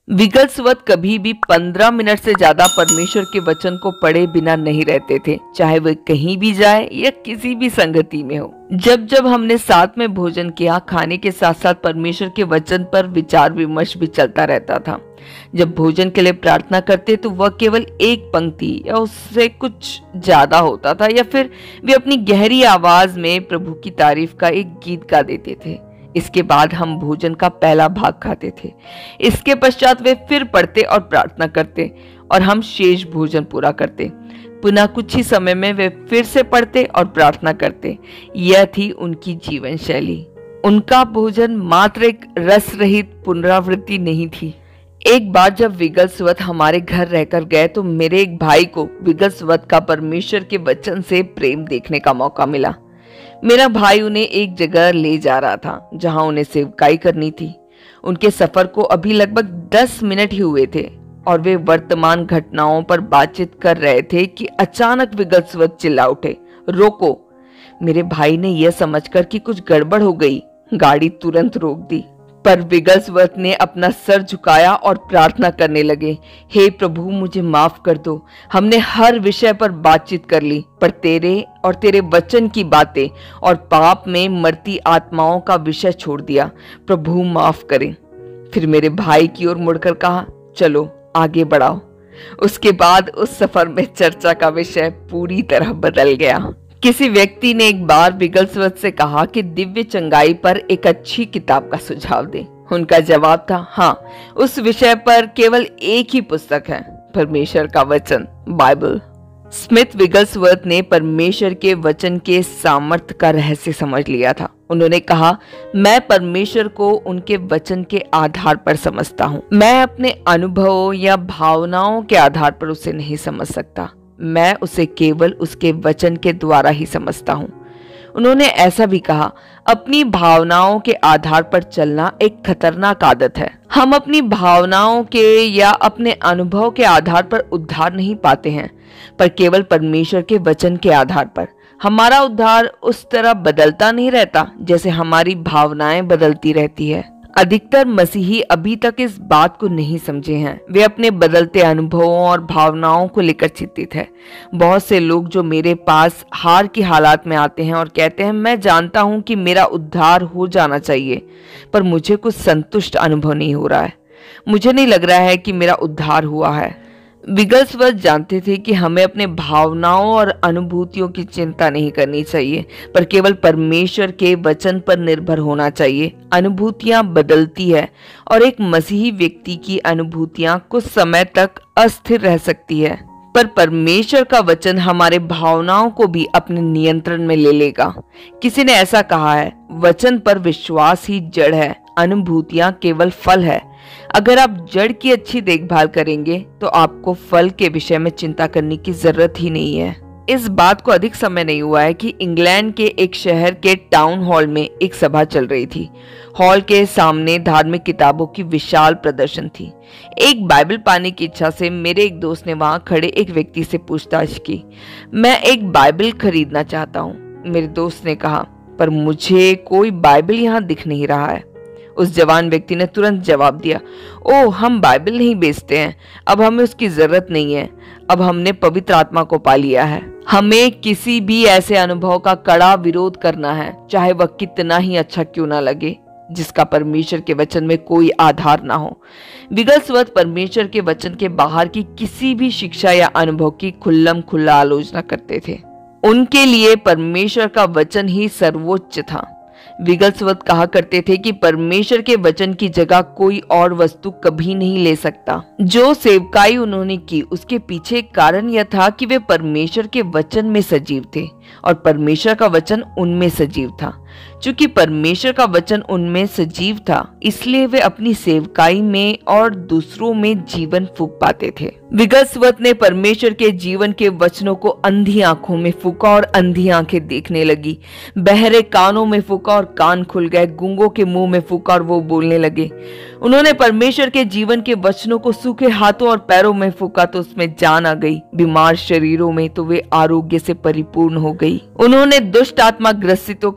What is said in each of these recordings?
विगलस्वत कभी भी 15 मिनट से ज्यादा परमेश्वर के वचन को पढ़े बिना नहीं रहते थे, चाहे वे कहीं भी जाए या किसी भी संगति में हो। जब जब हमने साथ में भोजन किया, खाने के साथ साथ परमेश्वर के वचन पर विचार विमर्श भी चलता रहता था। जब भोजन के लिए प्रार्थना करते तो वह केवल एक पंक्ति या उससे कुछ ज्यादा होता था, या फिर वे अपनी गहरी आवाज में प्रभु की तारीफ का एक गीत गा देते थे। इसके बाद हम भोजन का पहला भाग खाते थे। इसके पश्चात वे फिर पढ़ते और प्रार्थना करते और हम शेष भोजन पूरा करते। पुनः कुछ ही समय में वे फिर से पढ़ते और प्रार्थना करते। यह थी उनकी जीवन शैली। उनका भोजन मात्र एक रस रहित पुनरावृत्ति नहीं थी। एक बार जब विगलस्वत हमारे घर रहकर गए तो मेरे एक भाई को विगलस्वत का परमेश्वर के वचन से प्रेम देखने का मौका मिला। मेरा भाई उन्हें एक जगह ले जा रहा था जहां उन्हें सेवकाई करनी थी। उनके सफर को अभी लगभग 10 मिनट ही हुए थे और वे वर्तमान घटनाओं पर बातचीत कर रहे थे कि अचानक विगलस्वत चिल्ला उठे, रोको। मेरे भाई ने यह समझकर कि कुछ गड़बड़ हो गई, गाड़ी तुरंत रोक दी। पर विगलस्वत ने अपना सर झुकाया और प्रार्थना करने लगे, हे प्रभु, मुझे माफ कर दो। हमने हर विषय पर बातचीत कर ली, पर तेरे और तेरे वचन की बातें और पाप में मरती आत्माओं का विषय छोड़ दिया। प्रभु माफ करें। फिर मेरे भाई की ओर मुड़कर कहा, चलो आगे बढ़ाओ। उसके बाद उस सफर में चर्चा का विषय पूरी तरह बदल गया। किसी व्यक्ति ने एक बार विगलस्वत से कहा कि दिव्य चंगाई पर एक अच्छी किताब का सुझाव दे। उनका जवाब था, हाँ, उस विषय पर केवल एक ही पुस्तक है, परमेश्वर का वचन, बाइबल। स्मिथ विगलस्वत ने परमेश्वर के वचन के सामर्थ्य का रहस्य समझ लिया था। उन्होंने कहा, मैं परमेश्वर को उनके वचन के आधार पर समझता हूँ। मैं अपने अनुभवों या भावनाओं के आधार पर उसे नहीं समझ सकता। मैं उसे केवल उसके वचन के द्वारा ही समझता हूँ। उन्होंने ऐसा भी कहा, अपनी भावनाओं के आधार पर चलना एक खतरनाक आदत है। हम अपनी भावनाओं के या अपने अनुभव के आधार पर उद्धार नहीं पाते हैं, पर केवल परमेश्वर के वचन के आधार पर। हमारा उद्धार उस तरह बदलता नहीं रहता जैसे हमारी भावनाएं बदलती रहती है। अधिकतर मसीही अभी तक इस बात को नहीं समझे हैं। वे अपने बदलते अनुभवों और भावनाओं को लेकर चिंतित हैं। बहुत से लोग जो मेरे पास हार की हालात में आते हैं और कहते हैं, मैं जानता हूं कि मेरा उद्धार हो जाना चाहिए, पर मुझे कुछ संतुष्ट अनुभव नहीं हो रहा है। मुझे नहीं लग रहा है कि मेरा उद्धार हुआ है। विगलस्वत जानते थे कि हमें अपने भावनाओं और अनुभूतियों की चिंता नहीं करनी चाहिए, पर केवल परमेश्वर के वचन पर निर्भर होना चाहिए। अनुभूतियां बदलती है और एक मसीही व्यक्ति की अनुभूतियां कुछ समय तक अस्थिर रह सकती है, पर परमेश्वर का वचन हमारे भावनाओं को भी अपने नियंत्रण में ले लेगा। किसी ने ऐसा कहा है, वचन पर विश्वास ही जड़ है, अनुभूतियां केवल फल है। अगर आप जड़ की अच्छी देखभाल करेंगे तो आपको फल के विषय में चिंता करने की जरूरत ही नहीं है। इस बात को अधिक समय नहीं हुआ है कि इंग्लैंड के एक शहर के टाउन हॉल में एक सभा चल रही थी। हॉल के सामने धार्मिक किताबों की विशाल प्रदर्शन थी। एक बाइबल पाने की इच्छा से मेरे एक दोस्त ने वहां खड़े एक व्यक्ति से पूछताछ की, मैं एक बाइबल खरीदना चाहता हूँ। मेरे दोस्त ने कहा, पर मुझे कोई बाइबल यहाँ दिख नहीं रहा है। उस जवान व्यक्ति ने तुरंत जवाब दिया, ओह, हम बाइबल नहीं बेचते हैं, अब हमें उसकी जरूरत नहीं है। अब हमने पवित्र आत्मा को पा लिया है। हमें किसी भी ऐसे अनुभव का कड़ा विरोध करना है, चाहे वह कितना ही अच्छा क्यों ना लगे, जिसका परमेश्वर के वचन में कोई आधार ना हो। विगलस्वत परमेश्वर के वचन के बाहर की किसी भी शिक्षा या अनुभव की खुल्लम खुल्ला आलोचना करते थे। उनके लिए परमेश्वर का वचन ही सर्वोच्च था। विगलस्वत कहा करते थे कि परमेश्वर के वचन की जगह कोई और वस्तु कभी नहीं ले सकता। जो सेवकाई उन्होंने की, उसके पीछे एक कारण यह था कि वे परमेश्वर के वचन में सजीव थे और परमेश्वर का वचन उनमें सजीव था। चूंकि परमेश्वर का वचन उनमें सजीव था, इसलिए वे अपनी सेवकाई में और दूसरों में जीवन फूंक पाते थे। विगलस्वत ने परमेश्वर के जीवन के वचनों को अंधी आंखों में फूंका और अंधी आंखें देखने लगी। बहरे कानों में फूंका और कान खुल गए। गूंगों के मुंह में फूंका और वो बोलने लगे। उन्होंने परमेश्वर के जीवन के वचनों को सूखे हाथों और पैरों में फूंका तो उसमें जान आ गई। बीमार शरीरों में तो वे आरोग्य से परिपूर्ण हो गई। उन्होंने दुष्ट आत्मा ग्रसितों के सामने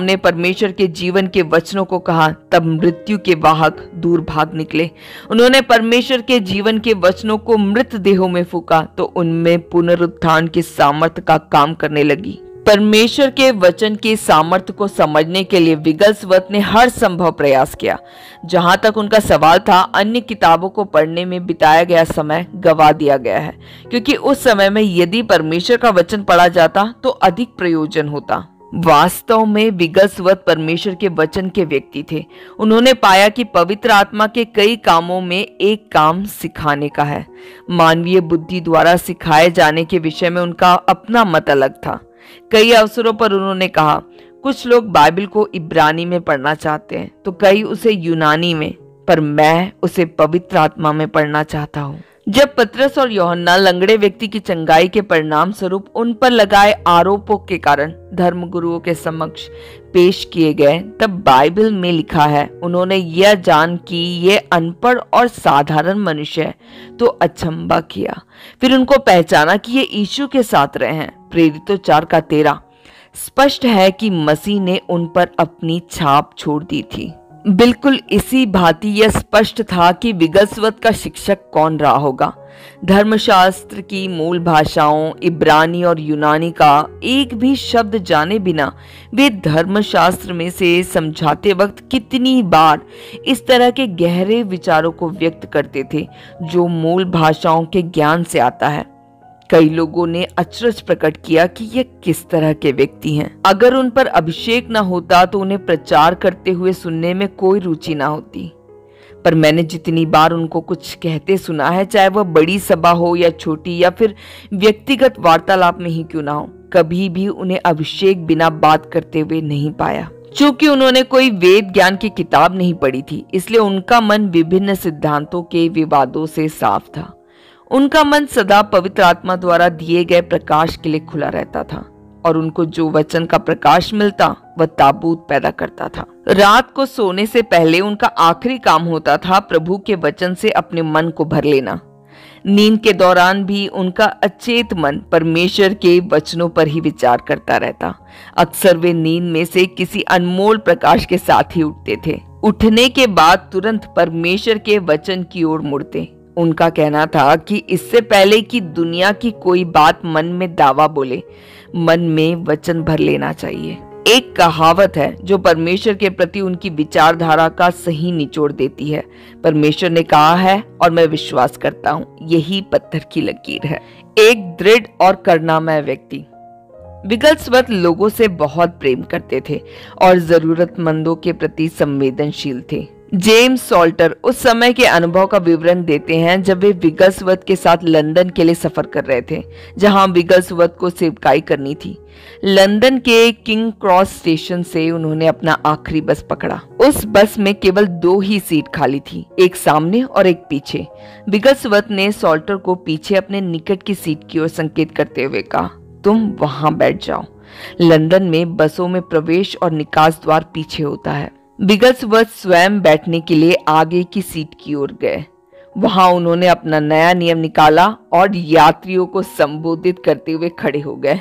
उन्होंने परमेश्वर के जीवन के वचनों को कहा, तब मृत्यु के वाहक दूर भाग निकले। उन्होंने परमेश्वर के जीवन के वचनों को मृत देहों में फूंका तो उनमें पुनरुत्थान की सामर्थ्य का काम करने लगी। परमेश्वर के वचन की सामर्थ्य को समझने के लिए विगलस्वर्थ ने हर संभव प्रयास किया। जहां तक उनका सवाल था, अन्य किताबों को पढ़ने में बिताया गया समय गवा दिया गया है, क्योंकि उस समय में यदि परमेश्वर का वचन पढ़ा जाता तो अधिक प्रयोजन होता। वास्तव में विगलस्वर्थ परमेश्वर के वचन के व्यक्ति थे। उन्होंने पाया कि पवित्र आत्मा के कई कामों में एक काम सिखाने का है। मानवीय बुद्धि द्वारा सिखाए जाने के विषय में उनका अपना मत अलग था। कई अवसरों पर उन्होंने कहा, कुछ लोग बाइबल को इब्रानी में पढ़ना चाहते हैं तो कई उसे यूनानी में, पर मैं उसे पवित्र आत्मा में पढ़ना चाहता हूँ। जब पतरस और यूहन्ना लंगड़े व्यक्ति की चंगाई के परिणाम स्वरूप उन पर लगाए आरोपों के कारण धर्मगुरुओं के समक्ष पेश किए गए, तब बाइबल में लिखा है, उन्होंने यह जान कि ये अनपढ़ और साधारण मनुष्य है तो अचंभा किया। फिर उनको पहचाना कि ये यीशु के साथ रहे हैं। प्रेरितों 4:13 स्पष्ट है कि मसीह ने उन पर अपनी छाप छोड़ दी थी। बिल्कुल इसी भांति यह स्पष्ट था कि विगलस्वर्थ का शिक्षक कौन रहा होगा। धर्मशास्त्र की मूल भाषाओं इब्रानी और यूनानी का एक भी शब्द जाने बिना वे धर्मशास्त्र में से समझाते वक्त कितनी बार इस तरह के गहरे विचारों को व्यक्त करते थे जो मूल भाषाओं के ज्ञान से आता है। कई लोगों ने अचरज प्रकट किया कि ये किस तरह के व्यक्ति हैं। अगर उन पर अभिषेक न होता तो उन्हें प्रचार करते हुए सुनने में कोई रुचि ना होती। पर मैंने जितनी बार उनको कुछ कहते सुना है, चाहे वह बड़ी सभा हो या छोटी या फिर व्यक्तिगत वार्तालाप में ही क्यों ना हो, कभी भी उन्हें अभिषेक बिना बात करते हुए नहीं पाया। चूंकि उन्होंने कोई वेद ज्ञान की किताब नहीं पढ़ी थी, इसलिए उनका मन विभिन्न सिद्धांतों के विवादों से साफ था। उनका मन सदा पवित्र आत्मा द्वारा दिए गए प्रकाश के लिए खुला रहता था और उनको जो वचन का प्रकाश मिलता वह ताबूत पैदा करता था। रात को सोने से पहले उनका आखिरी काम होता था प्रभु के वचन से अपने मन को भर लेना। नींद के दौरान भी उनका अचेत मन परमेश्वर के वचनों पर ही विचार करता रहता। अक्सर वे नींद में से किसी अनमोल प्रकाश के साथ ही उठते थे। उठने के बाद तुरंत परमेश्वर के वचन की ओर मुड़ते। उनका कहना था कि इससे पहले कि दुनिया की कोई बात मन में दावा बोले, मन में वचन भर लेना चाहिए। एक कहावत है जो परमेश्वर के प्रति उनकी विचारधारा का सही निचोड़ देती है। परमेश्वर ने कहा है और मैं विश्वास करता हूँ, यही पत्थर की लकीर है। एक दृढ़ और करुणामय व्यक्ति। विगलस्वर्थ लोगों से बहुत प्रेम करते थे और जरूरतमंदों के प्रति संवेदनशील थे। जेम्स सॉल्टर उस समय के अनुभव का विवरण देते हैं जब वे विगलस्वर्थ के साथ लंदन के लिए सफर कर रहे थे, जहां विगलस्वर्थ को सेवकाई करनी थी। लंदन के किंग क्रॉस स्टेशन से उन्होंने अपना आखिरी बस पकड़ा। उस बस में केवल 2 ही सीट खाली थी, एक सामने और एक पीछे। विगलस्वर्थ ने सॉल्टर को पीछे अपने निकट की सीट की ओर संकेत करते हुए कहा, तुम वहां बैठ जाओ। लंदन में बसों में प्रवेश और निकास द्वार पीछे होता है। विगलस्वर्थ स्वयं बैठने के लिए आगे की सीट की ओर गए। वहां उन्होंने अपना नया नियम निकाला और यात्रियों को संबोधित करते हुए खड़े हो गए।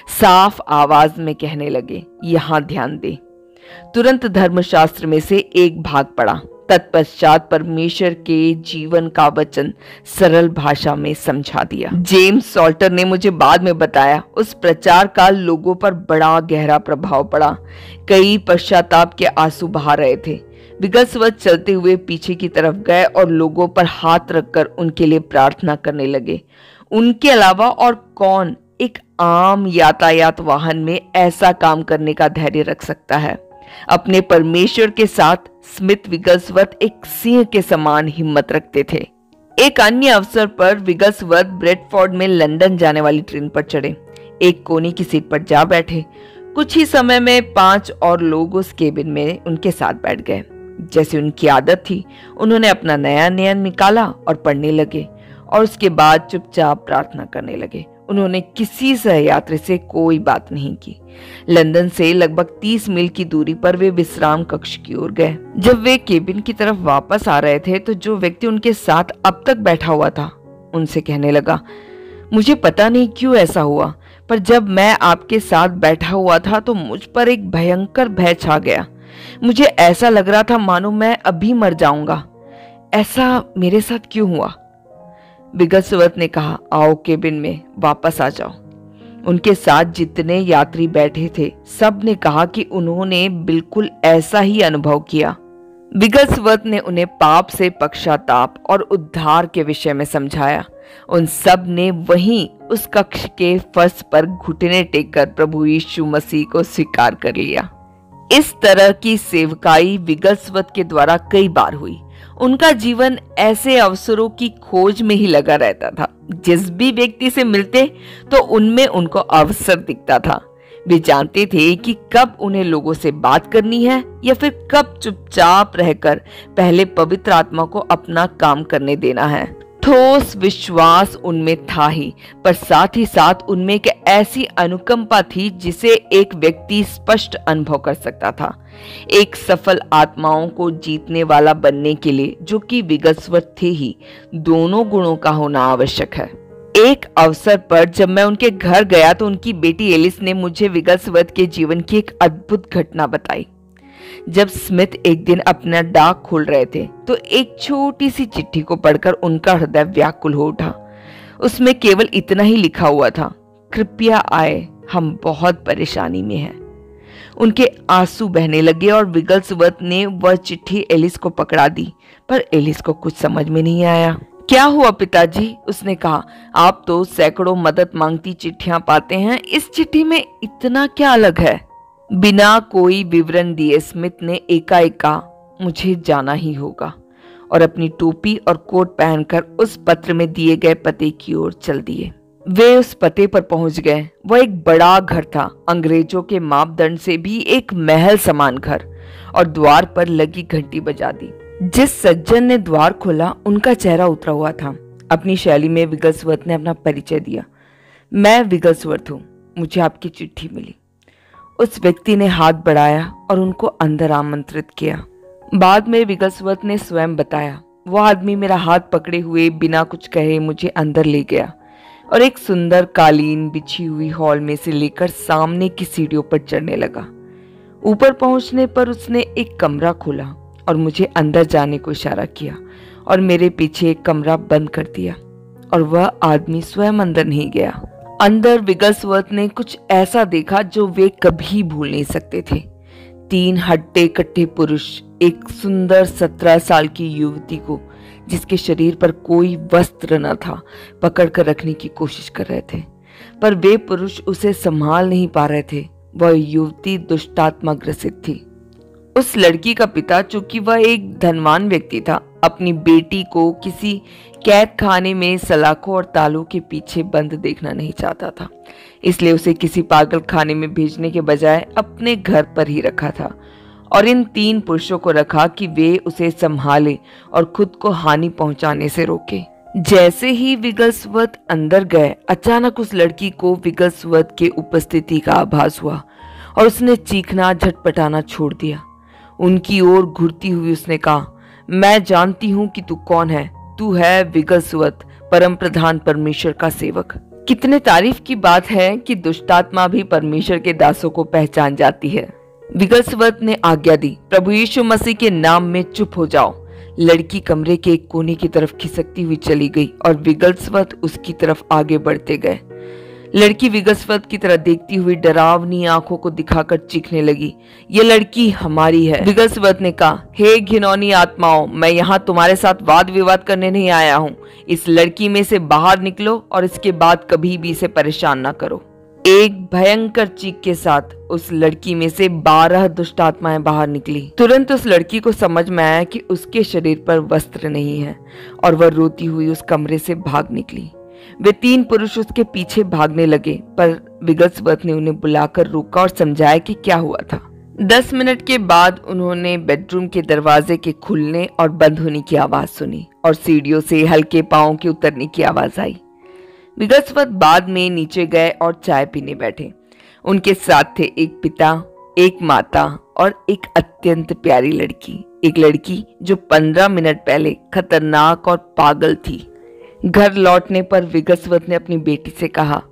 साफ आवाज में कहने लगे, यहां ध्यान दें। तुरंत धर्मशास्त्र में से एक भाग पढ़ा। तत्पश्चात परमेश्वर के जीवन का वचन सरल भाषा में समझा दिया। जेम्स सॉल्टर ने मुझे बाद में बताया, उस प्रचार का लोगों पर बड़ा गहरा प्रभाव पड़ा। कई पश्चाताप के आंसू बहा रहे थे। विगलस्वर्थ चलते हुए पीछे की तरफ गए और लोगों पर हाथ रखकर उनके लिए प्रार्थना करने लगे। उनके अलावा और कौन एक आम यातायात वाहन में ऐसा काम करने का धैर्य रख सकता है। अपने परमेश्वर के साथ स्मिथ विगलस्वर्थ एक सिंह के समान हिम्मत रखते थे। एक अन्य अवसर पर विगलस्वर्थ ब्रेडफोर्ड में लंदन जाने वाली ट्रेन पर चढ़े। एक कोने की सीट पर जा बैठे। कुछ ही समय में 5 और लोग उस केबिन में उनके साथ बैठ गए। जैसे उनकी आदत थी, उन्होंने अपना नया नियम निकाला और पढ़ने लगे और उसके बाद चुपचाप प्रार्थना करने लगे। उन्होंने किसी सहयात्री से कोई बात नहीं की। लंदन से लगभग 30 मील की दूरी पर वे विश्राम कक्ष की ओर गए। जब वे केबिन की तरफ वापस आ रहे थे तो जो व्यक्ति उनके साथ अब तक बैठा हुआ था उनसे कहने लगा, मुझे पता नहीं क्यों ऐसा हुआ, पर जब मैं आपके साथ बैठा हुआ था तो मुझ पर एक भयंकर भय छा गया। मुझे ऐसा लग रहा था मानो मैं अभी मर जाऊंगा। ऐसा मेरे साथ क्यों हुआ? विगतस्वत ने कहा, आओ केबिन में वापस आ जाओ। उनके साथ जितने यात्री बैठे थे सब ने कहा कि उन्होंने बिल्कुल ऐसा ही अनुभव किया। विगतस्वत ने उन्हें पाप से पश्चाताप और उद्धार के विषय में समझाया। उन सब ने वहीं उस कक्ष के फर्श पर घुटने टेककर प्रभु यीशु मसीह को स्वीकार कर लिया। इस तरह की सेवकाई विगतस्वत के द्वारा कई बार हुई। उनका जीवन ऐसे अवसरों की खोज में ही लगा रहता था। जिस भी व्यक्ति से मिलते तो उनमें उनको अवसर दिखता था। वे जानते थे कि कब उन्हें लोगों से बात करनी है या फिर कब चुपचाप रहकर पहले पवित्र आत्मा को अपना काम करने देना है। ठोस विश्वास उनमें था ही, पर साथ ही साथ उनमें एक ऐसी अनुकंपा थी जिसे एक व्यक्ति स्पष्ट अनुभव कर सकता था। एक सफल आत्माओं को जीतने वाला बनने के लिए, जो कि विगतस्वत थे ही, दोनों गुणों का होना आवश्यक है। एक अवसर पर जब मैं उनके घर गया तो उनकी बेटी एलिस ने मुझे विगतस्वत के जीवन की एक अद्भुत घटना बताई। जब स्मिथ एक दिन अपना डाक खोल रहे थे तो एक छोटी सी चिट्ठी को पढ़कर उनका हृदय व्याकुल हो उठा। उसमें केवल इतना ही लिखा हुआ था, कृपया आए, हम बहुत परेशानी में हैं। उनके आंसू बहने लगे और विगतस्वत ने वह चिट्ठी एलिस को पकड़ा दी, पर एलिस को कुछ समझ में नहीं आया। क्या हुआ पिताजी? उसने कहा, आप तो सैकड़ों मदद मांगती चिट्ठियां पाते हैं, इस चिट्ठी में इतना क्या अलग है? बिना कोई विवरण दिए स्मिथ ने एकाएक कहा, मुझे जाना ही होगा, और अपनी टोपी और कोट पहनकर उस पत्र में दिए गए पते की ओर चल दिए। वे उस पते पर पहुंच गए। वह एक बड़ा घर था, अंग्रेजों के मापदंड से भी एक महल समान घर, और द्वार पर लगी घंटी बजा दी। जिस सज्जन ने द्वार खोला उनका चेहरा उतरा हुआ था। अपनी शैली में विगतस्वत ने अपना परिचय दिया। मैं विगतस्वत हूँ, मुझे आपकी चिट्ठी मिली। उस व्यक्ति ने हाथ बढ़ाया और उनको अंदर आमंत्रित किया। बाद में विगतस्वत ने स्वयं बताया, वह आदमी मेरा हाथ पकड़े हुए बिना कुछ कहे मुझे अंदर ले गया और एक सुंदर कालीन बिछी हुई हॉल में से लेकर सामने की सीढ़ियों पर चढ़ने लगा। ऊपर पहुंचने पर उसने एक कमरा खोला और मुझे अंदर जाने को इशारा किया और मेरे पीछे एक कमरा बंद कर दिया, और वह आदमी स्वयं अंदर नहीं गया। अंदर विगतस्वत ने कुछ ऐसा देखा जो वे कभी भूल नहीं सकते थे। 3 हट्टे कट्टे पुरुष एक सुंदर 17 साल की युवती को, जिसके शरीर पर कोई वस्त्र न था, पकड़ कर रखने की कोशिश कर रहे थे, पर वे पुरुष उसे संभाल नहीं पा रहे थे। वह युवती दुष्टात्मा ग्रसित थी। उस लड़की का पिता, चूंकि वह एक धनवान व्यक्ति था, अपनी बेटी को किसी कैद खाने में सलाखों और तालों के पीछे बंद देखना नहीं चाहता था। इसलिए उसे किसी पागल खाने में भेजने के बजाय अपने घर पर ही रखा था और इन 3 पुरुषों को रखा कि वे उसे संभाले और खुद को हानि पहुंचाने से रोके। जैसे ही विगतस्वत अंदर गए, अचानक उस लड़की को विगतस्वत के उपस्थिति का आभास हुआ और उसने चीखना झटपटाना छोड़ दिया। उनकी ओर घूरती हुई उसने कहा, मैं जानती हूं कि तू कौन है। तू है विगतस्वत, परम प्रधान परमेश्वर का सेवक। कितने तारीफ की बात है कि दुष्टात्मा भी परमेश्वर के दासों को पहचान जाती है। विगतस्वत ने आज्ञा दी, प्रभु यीशु मसीह के नाम में चुप हो जाओ। लड़की कमरे के एक कोने की तरफ खिसकती हुई चली गई और विगतस्वत उसकी तरफ आगे बढ़ते गए। लड़की विगतस्वत की तरफ देखती हुई डरावनी आंखों को दिखाकर चीखने लगी, ये लड़की हमारी है। विगतस्वत ने कहा, हे घिनौनी आत्माओं, मैं यहाँ तुम्हारे साथ वाद विवाद करने नहीं आया हूँ। इस लड़की में से बाहर निकलो और इसके बाद कभी भी इसे परेशान ना करो। एक भयंकर चीख के साथ उस लड़की में से 12 दुष्ट आत्माएं बाहर निकली। तुरंत उस लड़की को समझ में आया कि उसके शरीर पर वस्त्र नहीं है और वह रोती हुई उस कमरे से भाग निकली। वे 3 पुरुष उसके पीछे भागने लगे, पर विगतस्वत ने उन्हें बुलाकर रोका और समझाया कि क्या हुआ था। 10 मिनट के बाद उन्होंने बेडरूम के दरवाजे के खुलने और बंद होने की आवाज सुनी और सीढ़ियों से हल्के पांवों के उतरने की आवाज आई। विगतस्वत बाद में नीचे गए और चाय पीने बैठे। उनके साथ थे एक पिता, एक माता और एक अत्यंत प्यारी लड़की। एक लड़की जो 15 मिनट पहले खतरनाक और पागल थी। घर लौटने पर विगतस्वत ने अपनी बेटी से कहा,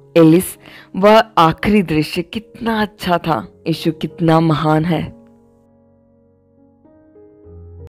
एलिस, वह आखिरी दृश्य कितना अच्छा था। यीशु कितना महान है।